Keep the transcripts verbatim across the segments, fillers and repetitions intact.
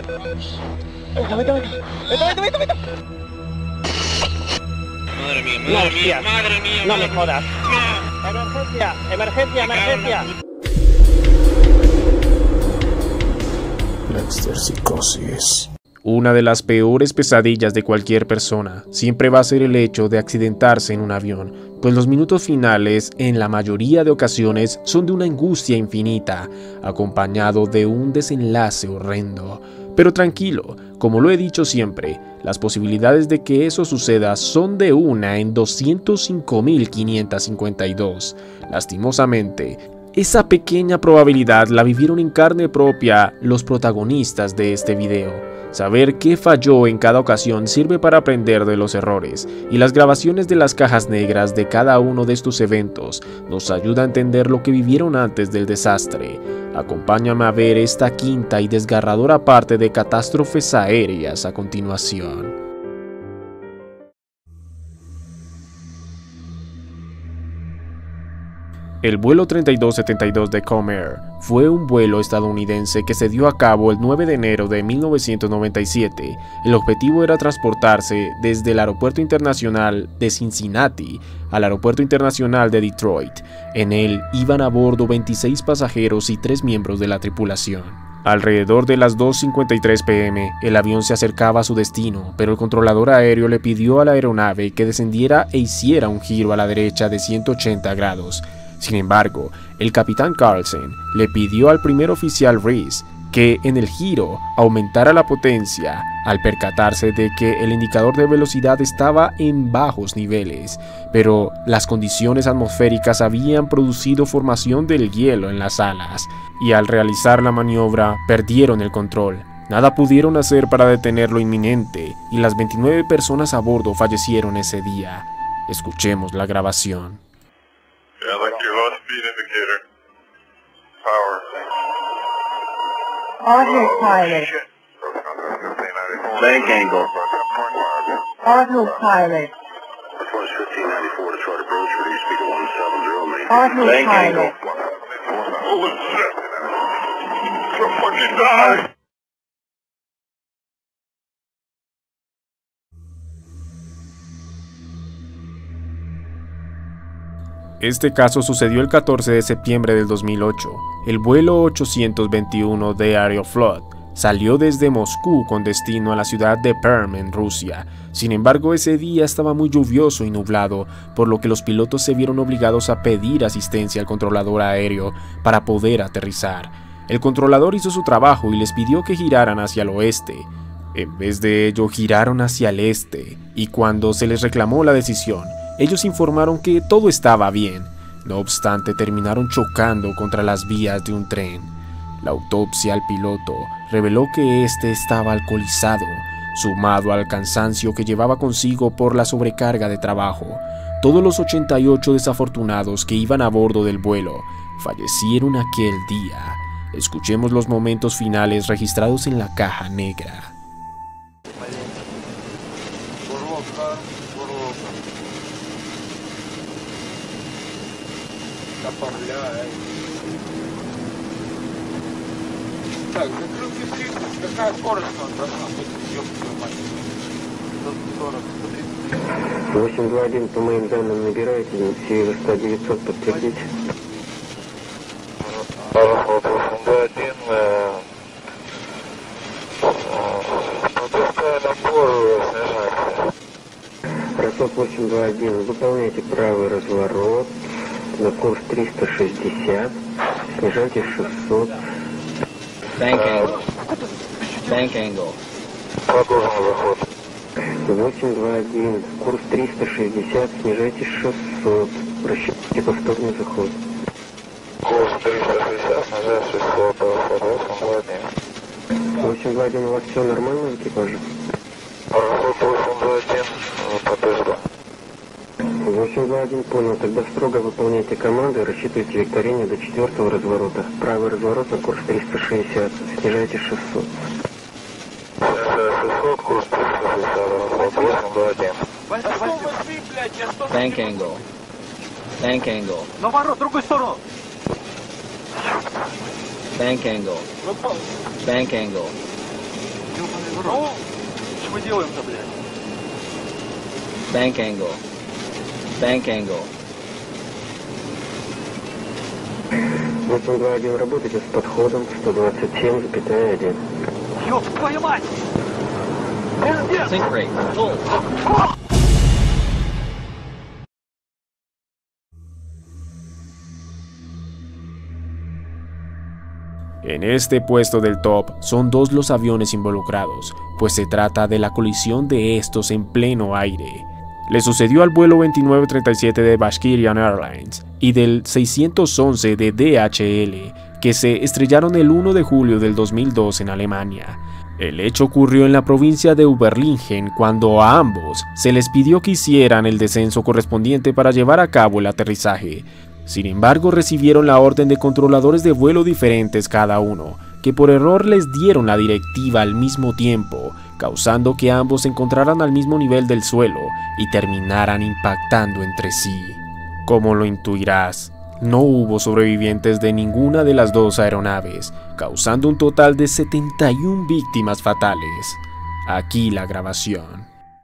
Vete, vete, vete, vete, vete, vete. Madre mía, No, madre hostia. mía, madre mía. No me madre- jodas. No. Emergencia, emergencia, emergencia. Dexter Psicosis. Una de las peores pesadillas de cualquier persona siempre va a ser el hecho de accidentarse en un avión, pues los minutos finales en la mayoría de ocasiones son de una angustia infinita, acompañado de un desenlace horrendo. Pero tranquilo, como lo he dicho siempre, las posibilidades de que eso suceda son de una en doscientos cinco mil quinientos cincuenta y dos. Lastimosamente, esa pequeña probabilidad la vivieron en carne propia los protagonistas de este video. Saber qué falló en cada ocasión sirve para aprender de los errores, y las grabaciones de las cajas negras de cada uno de estos eventos nos ayuda a entender lo que vivieron antes del desastre. Acompáñame a ver esta quinta y desgarradora parte de catástrofes aéreas a continuación. El vuelo treinta y dos setenta y dos de Comair fue un vuelo estadounidense que se dio a cabo el nueve de enero de mil novecientos noventa y siete. El objetivo era transportarse desde el Aeropuerto Internacional de Cincinnati al Aeropuerto Internacional de Detroit. En él iban a bordo veintiséis pasajeros y tres miembros de la tripulación. Alrededor de las dos cincuenta y tres pe eme, el avión se acercaba a su destino, pero el controlador aéreo le pidió a la aeronave que descendiera e hiciera un giro a la derecha de ciento ochenta grados. Sin embargo, el capitán Carlsen le pidió al primer oficial Reese que en el giro aumentara la potencia al percatarse de que el indicador de velocidad estaba en bajos niveles, pero las condiciones atmosféricas habían producido formación del hielo en las alas, y al realizar la maniobra perdieron el control. Nada pudieron hacer para detener lo inminente, y las veintinueve personas a bordo fallecieron ese día. Escuchemos la grabación. Yeah, like your low speed indicator. Power. Auto pilot. Bank angle. Autopilot. fifteen ninety-four to try to approach with speed of one seven zero, main. Autopilot. Holy shit. You're fucking die. Este caso sucedió el catorce de septiembre del dos mil ocho. El vuelo ochocientos veintiuno de Aeroflot salió desde Moscú con destino a la ciudad de Perm en Rusia. Sin embargo, ese día estaba muy lluvioso y nublado, por lo que los pilotos se vieron obligados a pedir asistencia al controlador aéreo para poder aterrizar. El controlador hizo su trabajo y les pidió que giraran hacia el oeste. En vez de ello, giraron hacia el este, y cuando se les reclamó la decisión, ellos informaron que todo estaba bien. No obstante, terminaron chocando contra las vías de un tren. La autopsia al piloto reveló que este estaba alcoholizado, sumado al cansancio que llevaba consigo por la sobrecarga de trabajo. Todos los ochenta y ocho desafortunados que iban a bordo del vuelo fallecieron aquel día. Escuchemos los momentos finales registrados en la caja negra. Так, закрылки тридцать, какая скорость у нас должна быть? Ёбаную мать. сто сорок, сто тридцать. восемь два один, по моим данным набираете, северо девятьсот подтвердите. восемь два один, пропускаю набор, снижайте. Просок восемь два один, выполняйте правый разворот на курс триста шестьдесят, снижайте шестьсот. Bank angle. Bank angle. Продолжим заход. восемь два один, курс триста шестьдесят, снижайте шестьсот. Рассчитайте повторный заход. Курс триста шестьдесят, снижай шестьсот, восемь два один. восемь два один, у вас все нормально в экипаже? Расход восемь два один, по тесту. восемь два один, понял. Тогда строго выполняйте команды и рассчитывайте викторение до четвертого разворота. Правый разворот на курс триста шестьдесят. Снижайте шестьсот. шестьсот, курс триста шестьдесят, расход восемь два один. Bank angle. Bank angle. Наоборот, в другую сторону. Bank angle. Bank angle. Ну, что мы делаем-то, блядь? Bank angle. Bank angle. восемь два один, работайте с подходом сто двадцать семь, один. Ёб твою мать! Пиздец! Sink rate. Full. En este puesto del top son dos los aviones involucrados, pues se trata de la colisión de estos en pleno aire. Le sucedió al vuelo veintinueve treinta y siete de Bashkirian Airlines y del seiscientos once de D H L, que se estrellaron el uno de julio del dos mil dos en Alemania. El hecho ocurrió en la provincia de Überlingen cuando a ambos se les pidió que hicieran el descenso correspondiente para llevar a cabo el aterrizaje. Sin embargo, recibieron la orden de controladores de vuelo diferentes cada uno, que por error les dieron la directiva al mismo tiempo, causando que ambos se encontraran al mismo nivel del suelo y terminaran impactando entre sí. Como lo intuirás, no hubo sobrevivientes de ninguna de las dos aeronaves, causando un total de setenta y una víctimas fatales. Aquí la grabación.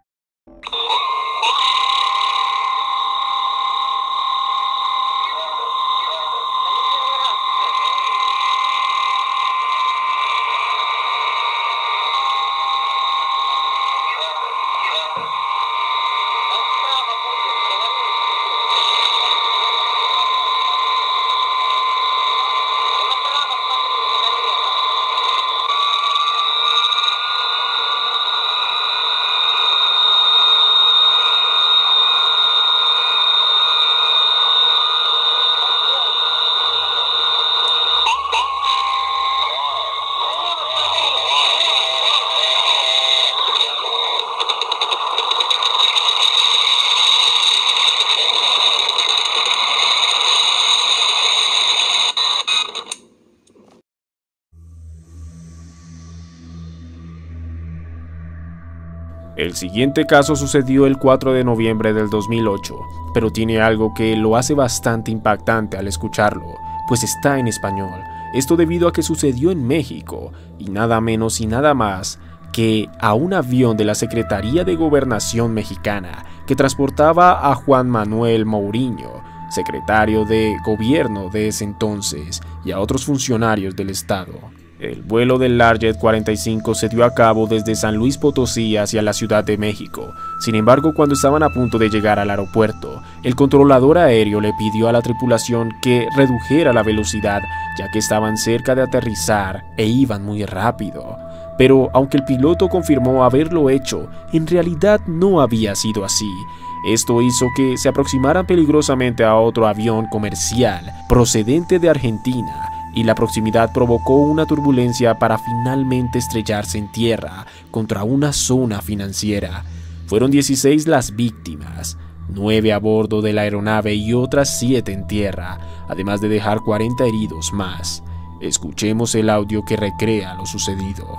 El siguiente caso sucedió el cuatro de noviembre del dos mil ocho, pero tiene algo que lo hace bastante impactante al escucharlo, pues está en español. Esto debido a que sucedió en México, y nada menos y nada más que a un avión de la Secretaría de Gobernación mexicana que transportaba a Juan Manuel Mourinho, secretario de gobierno de ese entonces, y a otros funcionarios del estado. El vuelo del Larjet cuarenta y cinco se dio a cabo desde San Luis Potosí hacia la Ciudad de México. Sin embargo, cuando estaban a punto de llegar al aeropuerto, el controlador aéreo le pidió a la tripulación que redujera la velocidad, ya que estaban cerca de aterrizar e iban muy rápido. Pero aunque el piloto confirmó haberlo hecho, en realidad no había sido así. Esto hizo que se aproximaran peligrosamente a otro avión comercial procedente de Argentina, y la proximidad provocó una turbulencia para finalmente estrellarse en tierra contra una zona financiera. Fueron dieciséis las víctimas, nueve a bordo de la aeronave y otras siete en tierra, además de dejar cuarenta heridos más. Escuchemos el audio que recrea lo sucedido.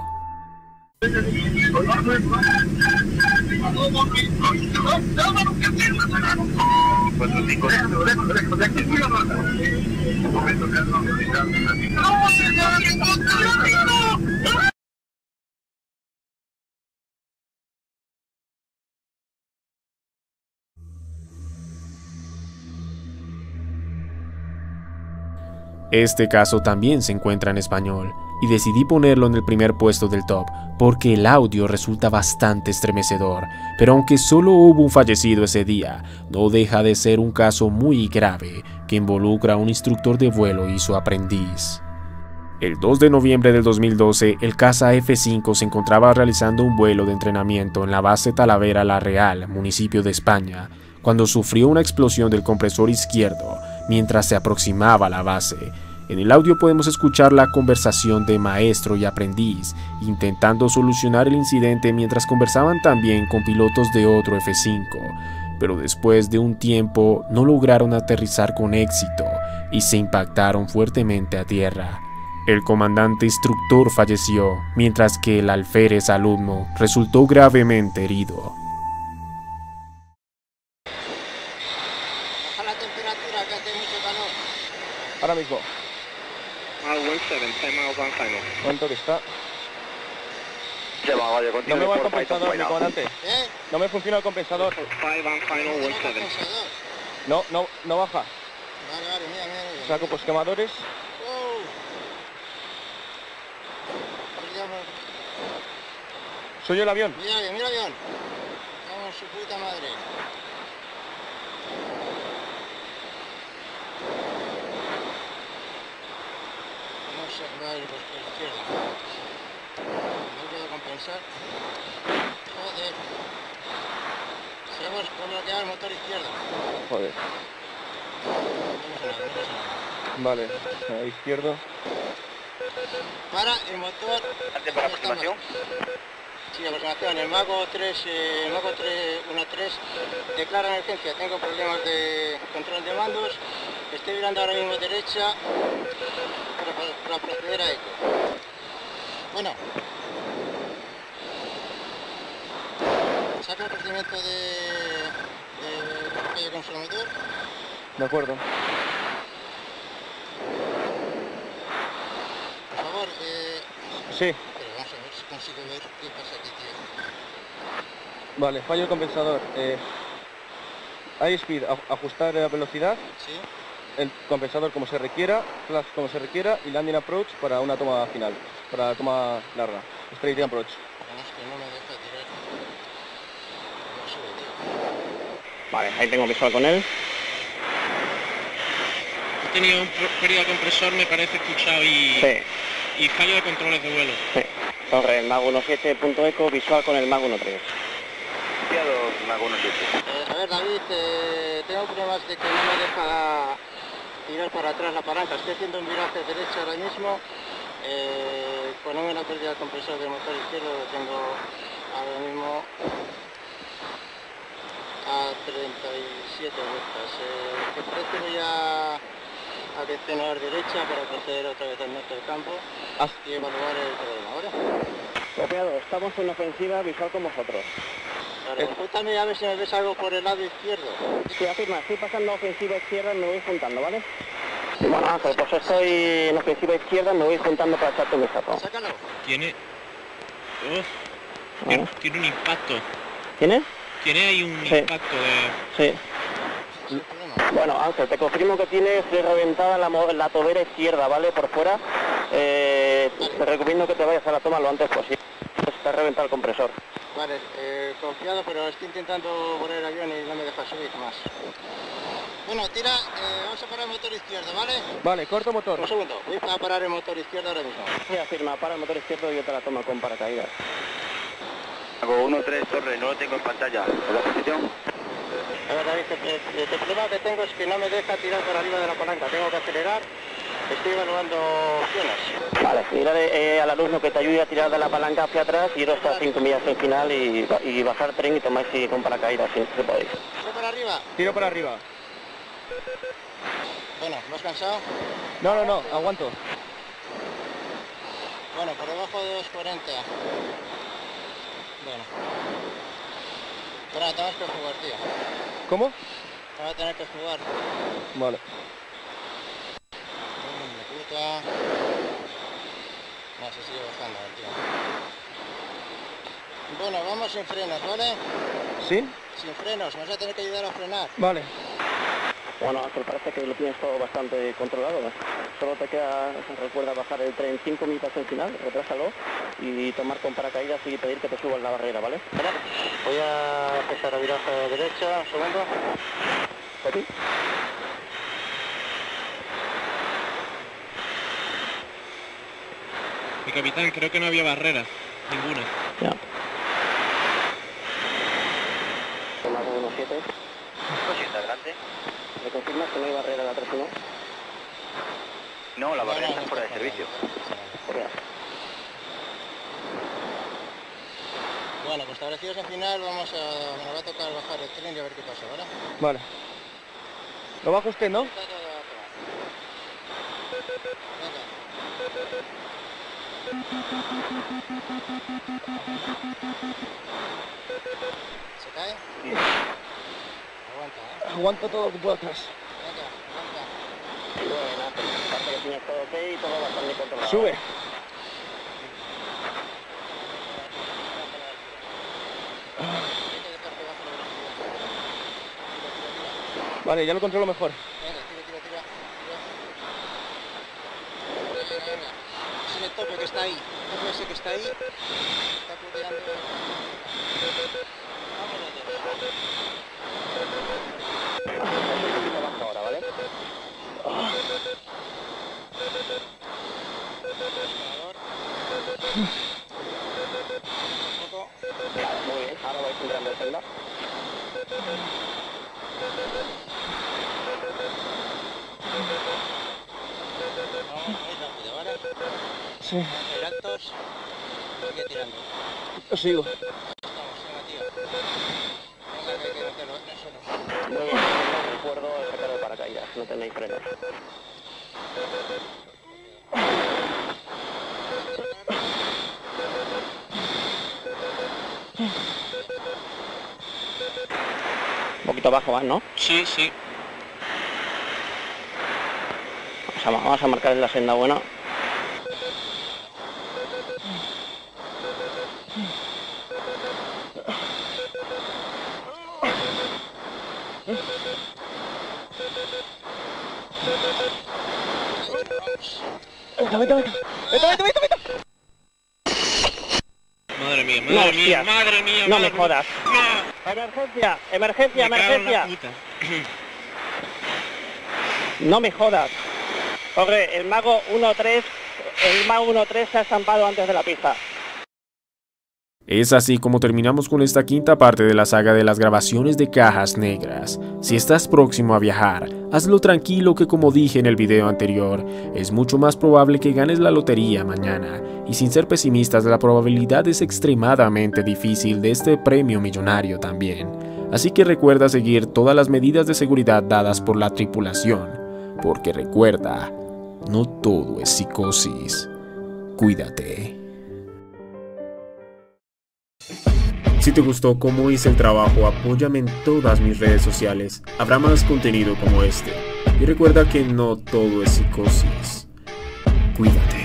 Este caso también se encuentra en español, y decidí ponerlo en el primer puesto del top, porque el audio resulta bastante estremecedor, pero aunque solo hubo un fallecido ese día, no deja de ser un caso muy grave que involucra a un instructor de vuelo y su aprendiz. El dos de noviembre del dos mil doce, el caza F cinco se encontraba realizando un vuelo de entrenamiento en la base Talavera La Real, municipio de España, cuando sufrió una explosión del compresor izquierdo mientras se aproximaba a la base. En el audio podemos escuchar la conversación de maestro y aprendiz, intentando solucionar el incidente mientras conversaban también con pilotos de otro F cinco, pero después de un tiempo no lograron aterrizar con éxito y se impactaron fuertemente a tierra. El comandante instructor falleció, mientras que el alférez alumno resultó gravemente herido. Baja la temperatura, que hace mucho calor. Ahora mismo. Mile one seven, ten miles on final. ¿Cuánto que está? No me va el compensador, mi comandante. ¿Eh? No me funciona el compensador. ¿No tiene compensador? No, no, no baja. Vale, vale, mira, mira, mira. Saco pues quemadores. Oh. Perdamos. Soy yo el avión. Mira el avión, mira el avión. Vamos, su puta madre. Vamos a vale, pues por la izquierda. No puedo compensar. Joder. Sabemos cómo bloquear el motor izquierdo. Joder. No pasa nada, no pasa nada. Vale, a izquierdo. Para el motor. ¿Antes para aproximación? Sí, aproximación. El Mago tres, eh, el Mago tres, uno tres declara emergencia. Tengo problemas de control de mandos. Estoy mirando ahora mismo derecha para, para proceder a eco. Bueno. Saca el procedimiento de, de fallo con su motor. De acuerdo. Por favor, eh, Sí. pero vamos a ver si consigo ver qué pasa aquí, tío. Vale, fallo el compensador. Eh, high speed, aj- ajustar la velocidad. ¿Sí? El compensador como se requiera, flash como se requiera y landing approach para una toma final, para la toma larga. Straight approach. Vamos que no me deja tirar. No sube, tío. Vale, ahí tengo visual con él. He tenido un pro- pérdida de compresor, me parece escuchado, y, Sí, y fallo de controles de vuelo. sí. Torre, el Mago uno siete punto eco, visual con el Mago uno tres. Eh, a ver, David, eh, tengo problemas de que no me deja tirar para atrás la palanca. Estoy haciendo un viraje derecho ahora mismo. Eh, con una pérdida de compresor del motor izquierdo lo tengo ahora mismo a treinta y siete vueltas. Eh, ¿Te parece voy a, a accionar derecha para proceder otra vez al norte del campo Haz- y evaluar el problema? ¿Vale? Copiado, estamos en ofensiva visual con vosotros. Vale, apúntame a ver si me ves algo por el lado izquierdo. Sí, afirma, estoy pasando a ofensiva izquierda, me voy juntando, ¿vale? Bueno, Ángel, pues estoy en ofensiva izquierda, me voy juntando para echarte un vistazo. Sácalo. Tiene... Uf, tiene, tiene un impacto. ¿Tienes? Tiene ahí un Sí. impacto de... Sí. Sin problema. Bueno, Ángel, te confirmo que tienes reventada la, mo- la tobera izquierda, ¿vale? Por fuera. Eh, te recomiendo que te vayas a la toma lo antes posible. Está reventado el compresor. Vale, eh, confiado, pero estoy intentando poner el avión y no me deja subir más. Bueno, tira, eh, vamos a parar el motor izquierdo, ¿vale? Vale, corto motor. Un segundo, voy a parar el motor izquierdo ahora mismo. Sí, afirma, para el motor izquierdo y yo te la tomo con paracaídas. Mago uno tres, Torre, no lo tengo en pantalla. ¿En la posición? A ver, David, el, el- el problema que tengo es que no me deja tirar para arriba de la palanca. Tengo que acelerar, estoy evaluando opciones. Vale, mirar eh, al alumno que te ayude a tirar de la palanca hacia atrás, iros hasta cinco millas en final y, y bajar tren y tomáis sí, con paracaídas, si se podéis. ¿Tiro para arriba? Tiro para arriba. Bueno, ¿no has cansado? No, no, no, aguanto. Bueno, por debajo de dos cuarenta. Bueno. Bueno, tenemos que jugar, tío. ¿Cómo? Vamos a tener que jugar. Vale. Hombre, puta. No, se sigue bajando, tío. Bueno, vamos sin frenos, ¿vale? ¿Sí? Sin frenos, me vas a tener que ayudar a frenar. Vale. Bueno, Ángel, parece que lo tienes todo bastante controlado. ¿no? Solo te queda, recuerda bajar el tren cinco minutos en final, retrásalo y tomar con paracaídas y pedir que te suban la barrera, ¿vale? Vale. Voy a empezar a virar a la derecha, un segundo. ¿Copy? Mi capitán, creo que no había barreras. Ninguna. Ya. Mago uno siete. Cosita adelante. ¿Me confirmas que no hay barrera en la tres uno? No, la barrera No, no, está fuera de no, no, servicio. Correa. Bueno, pues establecidos en final, vamos a... me va a tocar bajar el tren y a ver qué pasa, ¿vale? Vale. Lo baja usted, ¿no? Venga. ¿Se cae? Aguanta, ¿eh? Aguanto todo lo que pueda atrás. Venga, aguanta. Bueno, Ángel, parece que tienes todo ok y todo bastante controlado. Sube. Vale, ya lo controlo mejor. Venga, tira, tira, tira. tira. Venga, venga. Ese es el tope que está ahí. El tope ese que está ahí. Está puteando. Vámonos de Ahora, ¿vale? Muy bien, ahora vais entrando en celda. Vamos, muy rápido, ¿vale? Sí. Vamos altos. Sigue tirando. Lo sigo. Vamos, venga, tío. Venga, que hay que hacerlo solo. Muy bien, recuerdo el sacar de paracaídas, no tenéis frenos. Un poquito abajo vas, ¿no? Sí, sí. Vamos a, vamos a marcar la senda buena. Venga, vete, vete. Vete, vete, vete, vete. Madre mía, No, madre mía, hostias. madre mía. No madre me jodas. mía. Emergencia, emergencia, Me cago en la emergencia. puta. No me jodas. Jorge, el mago uno tres, el mago uno tres se ha estampado antes de la pista. Es así como terminamos con esta quinta parte de la saga de las grabaciones de cajas negras. Si estás próximo a viajar, hazlo tranquilo, que como dije en el video anterior, es mucho más probable que ganes la lotería mañana, y sin ser pesimistas, la probabilidad es extremadamente difícil de este premio millonario también. Así que recuerda seguir todas las medidas de seguridad dadas por la tripulación, porque recuerda, no todo es psicosis. Cuídate. Si te gustó cómo hice el trabajo, apóyame en todas mis redes sociales. Habrá más contenido como este. Y recuerda que no todo es psicosis. Cuídate.